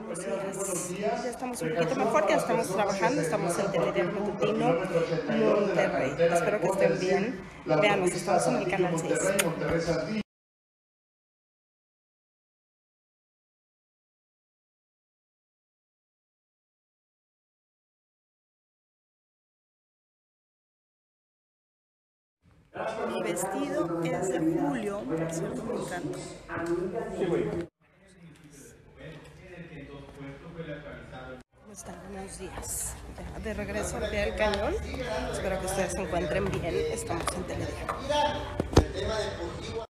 Buenos días. Ya estamos un poquito mejor, ya estamos trabajando, estamos en Telediario Matutino, Monterrey. Espero que estén bien. Veanos, estamos en el canal 6. Mi vestido es de Julio, por cierto, me encanta. ¿Cómo están? Buenos días. Ya de regreso al pie del cañón. Espero que ustedes se encuentren bien. Estamos en Telediario.